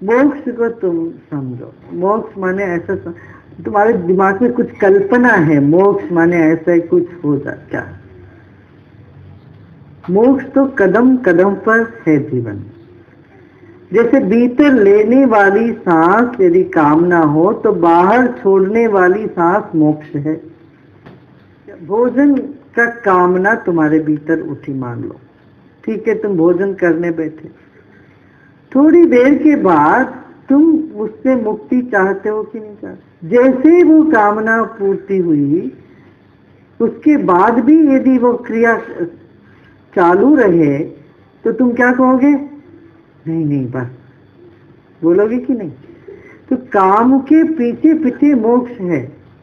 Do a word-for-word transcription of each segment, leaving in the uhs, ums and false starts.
मोक्ष को तुम समझो, मोक्ष माने ऐसा, तुम्हारे दिमाग में कुछ कल्पना है मोक्ष माने ऐसा कुछ हो जाता है। मोक्ष तो कदम कदम पर है जीवन। जैसे भीतर लेने वाली सांस यदि कामना हो तो बाहर छोड़ने वाली सांस मोक्ष है। भोजन का कामना तुम्हारे भीतर उठी, मान लो ठीक है, तुम भोजन करने बैठे, थोड़ी देर के बाद तुम उससे मुक्ति चाहते हो कि नहीं चाहते? जैसे वो कामना पूर्ति हुई उसके बाद भी यदि वो क्रिया चालू रहे तो तुम क्या कहोगे? नहीं नहीं बस, बोलोगे कि नहीं? तो काम के पीछे पीछे मोक्ष है।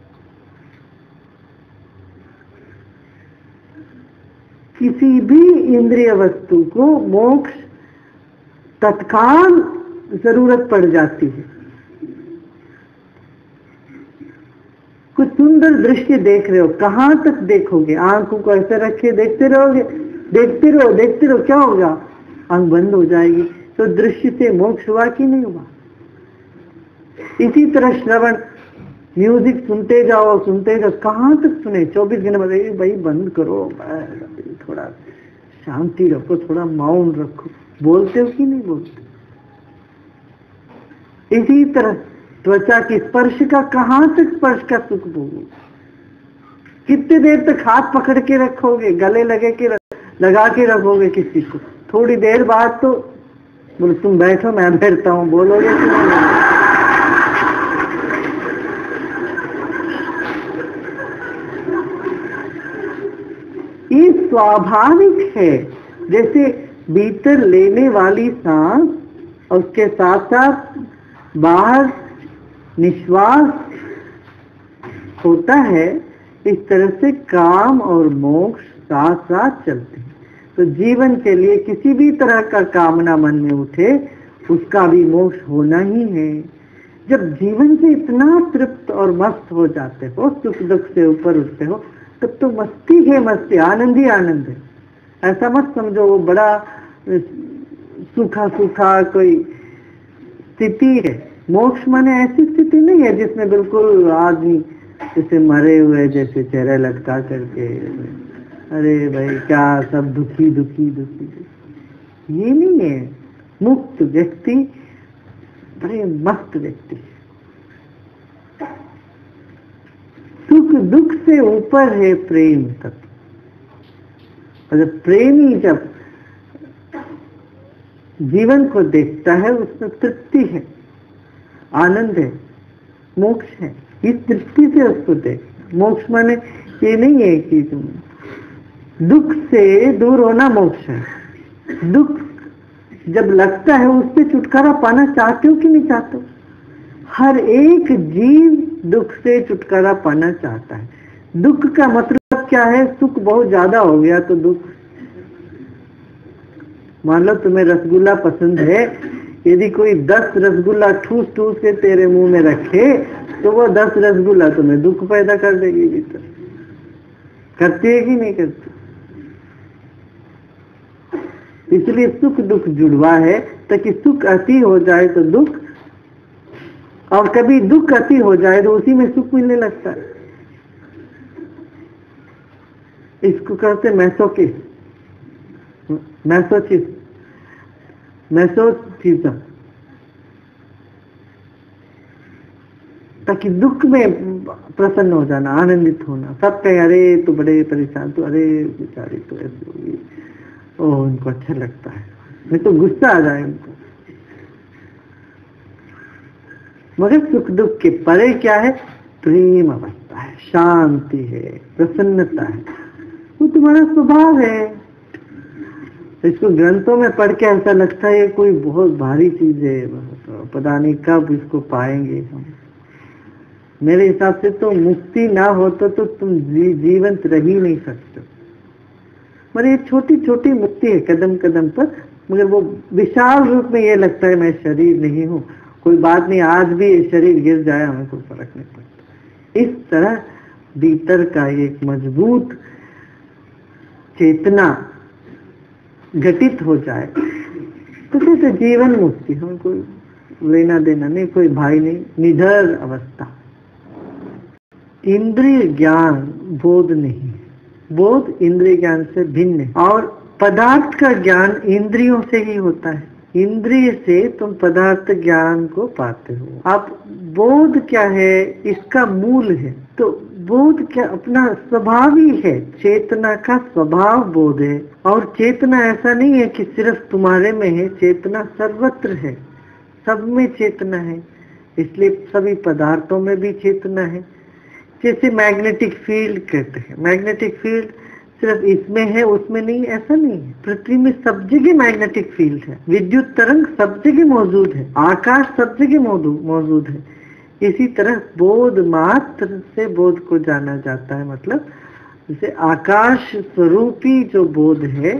किसी भी इंद्रिय वस्तु को मोक्ष तत्काल जरूरत पड़ जाती है। कुछ सुंदर दृश्य देख रहे हो, कहां तक देखोगे? आंखों को ऐसे रखे देखते रहोगे? देखते रहो देखते रहो, क्या होगा? आंख बंद हो जाएगी। तो दृश्य से मोक्ष हुआ कि नहीं हुआ? इसी तरह श्रवण, म्यूजिक सुनते जाओ सुनते जाओ, कहां तक सुने? चौबीस घंटे बताइए भाई बंद करो, थोड़ा शांति रखो, थोड़ा मौन रखो, बोलते हो कि नहीं बोलते? इसी तरह त्वचा की स्पर्श का, कहां तक स्पर्श का सुख भोगोगे? कितने देर तक हाथ पकड़ के रखोगे, गले लगे के लगा के रखोगे किसी को? थोड़ी देर बाद तो बोले तुम बैठो मैं बैठता हूं, बोलोगे कि नहीं? ये स्वाभाविक है। जैसे भीतर लेने वाली सांस और उसके साथ साथ बाहर निश्वास होता है, इस तरह से काम और मोक्ष साथ साथ चलते हैं। तो जीवन के लिए किसी भी तरह का कामना मन में उठे उसका भी मोक्ष होना ही है। जब जीवन से इतना तृप्त और मस्त हो जाते हो, सुख दुख से ऊपर उठते हो, तब तो मस्ती है, मस्ती, आनंद ही आनंद है। ऐसा मत समझो वो बड़ा सूखा सूखा कोई स्थिति है। मोक्ष माने ऐसी स्थिति नहीं है जिसमें बिल्कुल आदमी जैसे मरे हुए जैसे चेहरे लटका करके, अरे भाई क्या सब दुखी दुखी दुखी, ये नहीं है। मुक्त व्यक्ति बड़े मस्त व्यक्ति, सुख दुख से ऊपर है प्रेम तक। और जब प्रेमी जब जीवन को देखता है उसमें तृप्ति है, आनंद है, मोक्ष है। इस दृष्टि से उसको देख। मोक्ष माने ये नहीं है कि तुम दुख से दूर होना मोक्ष है। दुख जब लगता है उससे छुटकारा पाना चाहते हो कि नहीं चाहते हो? हर एक जीव दुख से छुटकारा पाना चाहता है। दुख का मतलब क्या है? सुख बहुत ज्यादा हो गया तो दुख। मान लो तुम्हें रसगुल्ला पसंद है, यदि कोई दस रसगुल्ला ठूस ठूस के तेरे मुंह में रखे तो वो दस रसगुल्ला तुम्हें दुख पैदा कर देगी भीतर। करती है कि नहीं करती? इसलिए सुख दुख जुड़वा है, ताकि सुख अति हो जाए तो दुख, और कभी दुख अति हो जाए तो उसी में सुख मिलने लगता है। इसको कहते मैसोकिस, मैसोचिस, मैसोचिज्म। ताकि दुख में प्रसन्न हो जाना, आनंदित होना। सब कहे अरे तू बड़े परेशान, तो अरे बेचारी तो ऐसी होगी, ओह उनको अच्छा लगता है, नहीं तो गुस्सा आ जाए उनको। मगर सुख दुख के परे क्या है? प्रेम अवस्था है, शांति है, प्रसन्नता है, वो तुम्हारा स्वभाव है। इसको ग्रंथों में पढ़ के ऐसा लगता है कोई बहुत भारी चीज है, पता नहीं कब इसको पाएंगे हम। मेरे हिसाब से तो मुक्ति ना हो तो, तो तुम जी, जीवंत रह ही नहीं सकते। मगर ये छोटी छोटी मुक्ति है कदम कदम पर, मगर वो विशाल रूप में ये लगता है मैं शरीर नहीं हूँ, कोई बात नहीं, आज भी ये शरीर गिर जाए हमें कोई फर्क नहीं पड़ता। इस तरह भीतर का एक मजबूत चेतना घटित हो जाए तो कैसे जीवन मुक्ति, हम कोई लेना देना नहीं, कोई भाई नहीं, निडर अवस्था। इंद्रिय ज्ञान बोध नहीं, बोध इंद्रिय ज्ञान से भिन्न है। और पदार्थ का ज्ञान इंद्रियों से ही होता है, इंद्रिय से तुम पदार्थ ज्ञान को पाते हो। अब बोध क्या है, इसका मूल है। तो बोध क्या, अपना स्वभाव ही है, चेतना का स्वभाव बोध है। और चेतना ऐसा नहीं है कि सिर्फ तुम्हारे में है, चेतना सर्वत्र है, सब में चेतना है, इसलिए सभी पदार्थों में भी चेतना है। जैसे मैग्नेटिक फील्ड कहते हैं, मैग्नेटिक फील्ड सिर्फ इसमें है उसमें नहीं, ऐसा नहीं है। पृथ्वी में सब जगह मैग्नेटिक फील्ड है, विद्युत तरंग सब जगह मौजूद है, आकाश सब जगह मौजूद है। इसी तरह बोध मात्र से बोध को जाना जाता है, मतलब जैसे आकाश स्वरूपी जो बोध है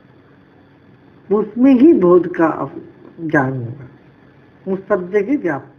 उसमें ही बोध का ज्ञान होगा, वो सब जगह व्याप्त